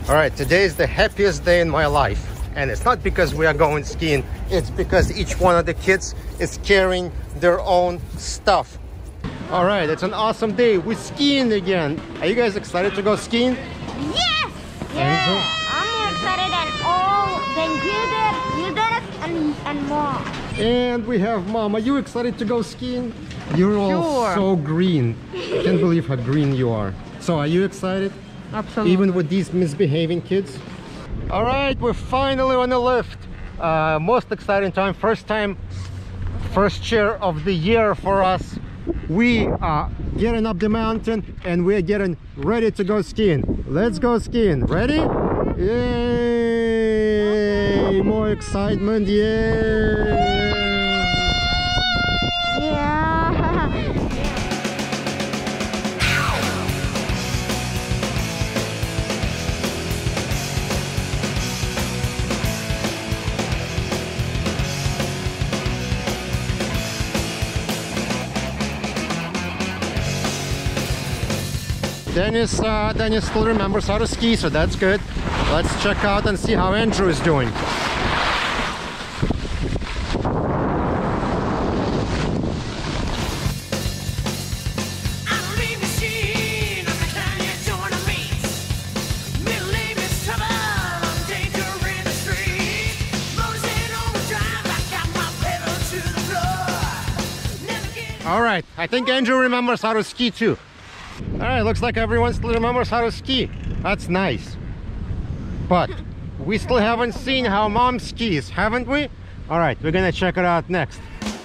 All right, today is the happiest day in my life. And it's not because we are going skiing. It's because each one of the kids is carrying their own stuff. All right, it's an awesome day. We're skiing again. Are you guys excited to go skiing? Yes! Yeah! I'm more excited than you did, and Mom. And we have Mom. Are you excited to go skiing? You're all so green. I can't believe how green you are. So are you excited? Absolutely. Even with these misbehaving kids? All right, we're finally on the lift. Most exciting time, first chair of the year for us. We are getting up the mountain and we're getting ready to go skiing. Let's go skiing. Ready? Yay! More excitement, yay! Dennis still remembers how to ski, so that's good. Let's check out and see how Andrew is doing. All right, I think Andrew remembers how to ski too. All right, looks like everyone still remembers how to ski. That's nice. But we still haven't seen how Mom skis, haven't we? All right, we're gonna check it out next.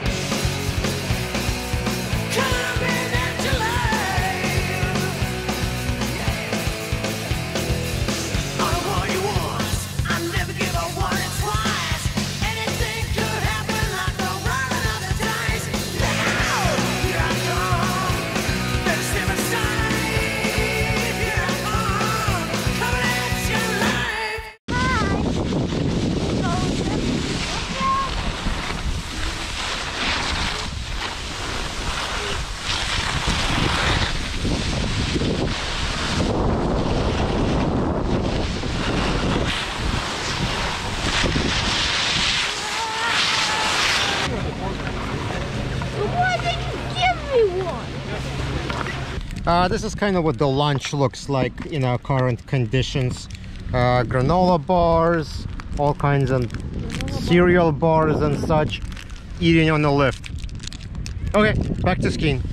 This is kind of what the lunch looks like in our current conditions. Granola bars, all kinds of cereal bars and such, eating on the lift. Okay, back to skiing.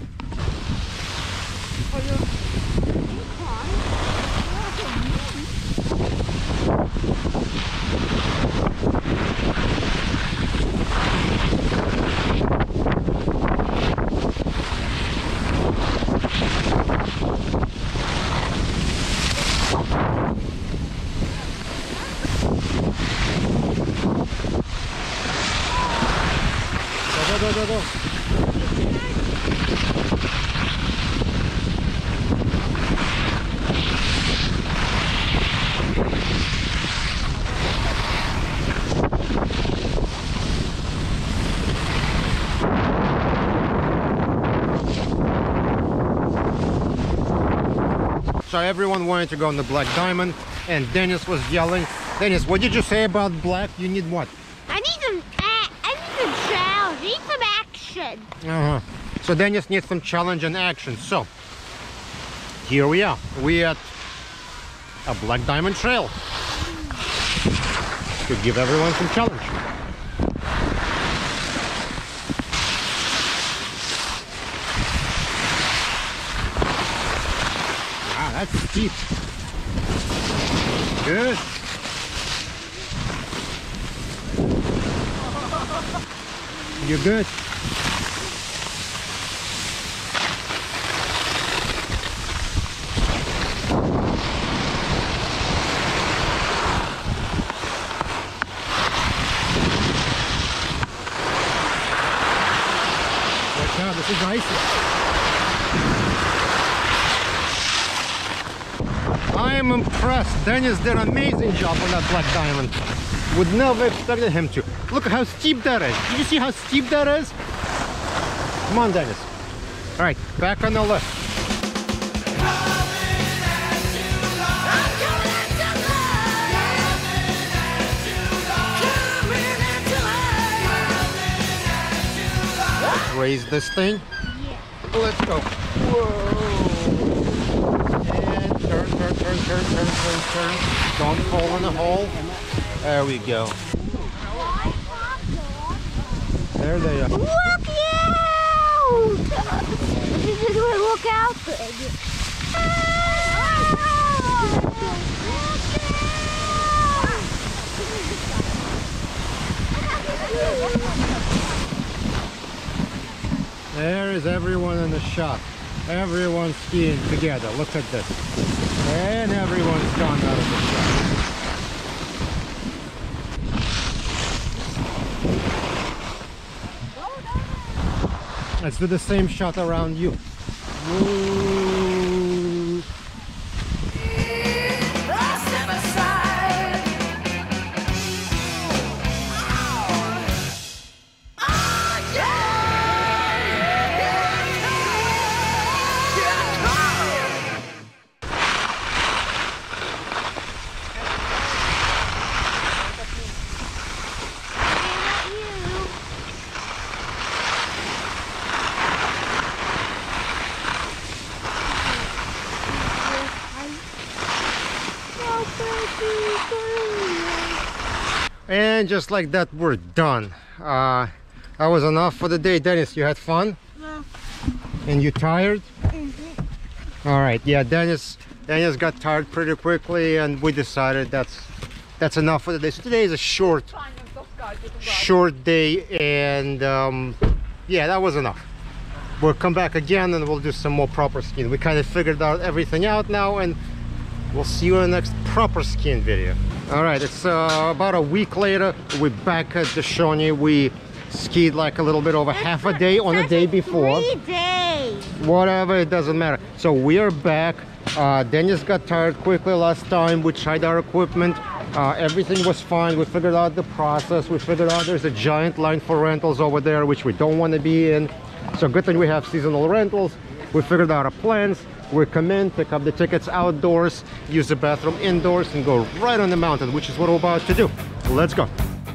Go. So everyone wanted to go on the Black Diamond, and Dennis was yelling. Dennis, what did you say about black? You need what? I need some challenge. I need some action. So Dennis needs some challenge and action. So here we are. We're at a Black Diamond Trail to give everyone some challenge. Wow, that's steep. Good. You're good. Watch out, this is icy. I am impressed. Dennis did an amazing job on that Black Diamond. Would never expected him to. Look at how steep that is. Did you see how steep that is? Come on, Dennis. All right, back on the left. raise this thing. Yeah. Let's go. Whoa. And turn. Don't fall in the hole. There we go. There they are. Look out! Look out! There is everyone in the shot. Everyone's skiing together. Look at this. And everyone's gone out of the shot. Let's do the same shot around you. Woo. And just like that, we're done. That was enough for the day. Dennis, you had fun? Yeah. And you tired? All right, yeah, Dennis got tired pretty quickly, and we decided that's enough for the day. So today is a short day, and yeah, that was enough. We'll come back again and we'll do some more proper skiing. We kind of figured out everything out now, and we'll see you in the next proper skiing video. All right, it's about a week later. We're back at the Shawnee. We skied like a little bit over half a day on the day before. 3 days. Whatever, it doesn't matter. So we are back. Dennis got tired quickly last time. We tried our equipment. Everything was fine. We figured out the process. We figured out there's a giant line for rentals over there, which we don't want to be in. So good thing we have seasonal rentals. We figured out our plans. We come in, pick up the tickets outdoors, use the bathroom indoors, and go right on the mountain, which is what we're about to do. Let's go.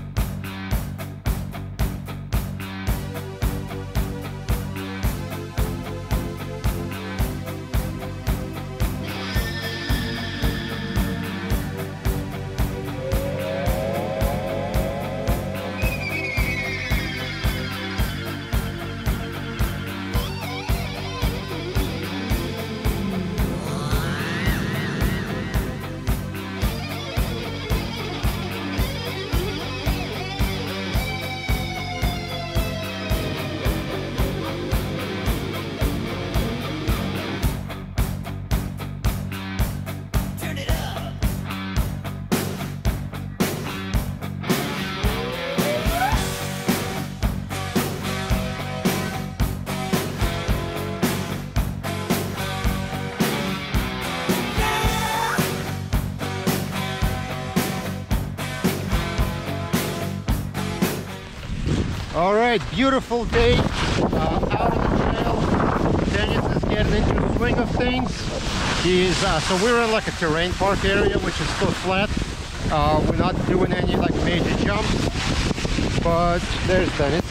All right, beautiful day out on the trail. Dennis is getting into the swing of things. He's so we're in like a terrain park area, which is still flat. We're not doing any like major jumps, but there's Dennis.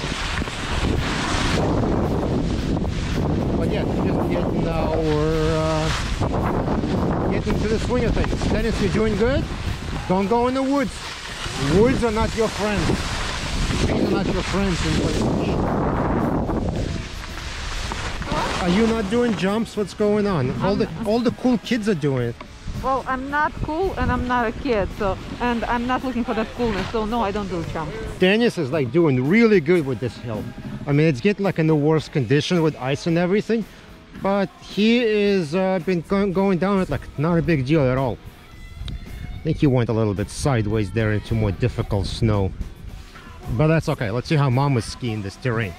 But yeah, just getting getting to the swing of things. Dennis, you doing good? Don't go in the woods. Woods are not your friends. These are not your friends. Are you not doing jumps? What's going on? All the cool kids are doing it. Well, I'm not cool and I'm not a kid, so, and I'm not looking for that coolness, so no, I don't do jumps. Dennis is like doing really good with this hill. I mean, it's getting like in the worst condition with ice and everything, but he is been going down it like not a big deal at all. I think he went a little bit sideways there into more difficult snow. But that's okay. Let's see how Mom was skiing this terrain.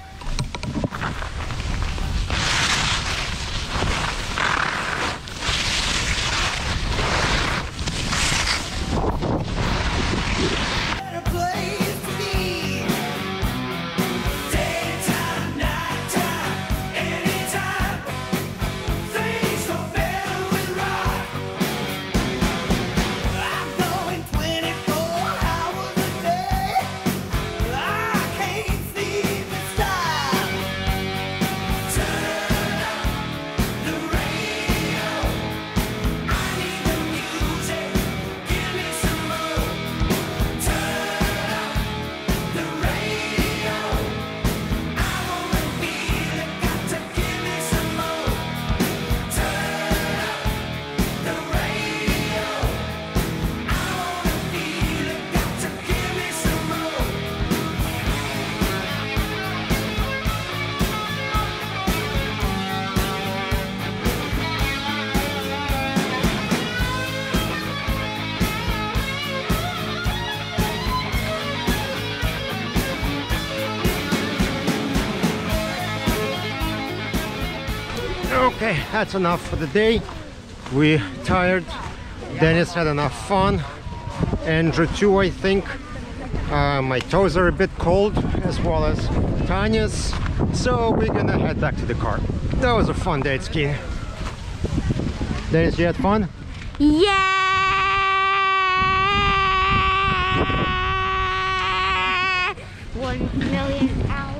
I can't see the stars. Okay, that's enough for the day. We're tired. Dennis had enough fun. Andrew too, I think. My toes are a bit cold, as well as Tanya's. So we're gonna head back to the car. That was a fun day at skiing. Dennis, you had fun? Yeah! 1 million hours.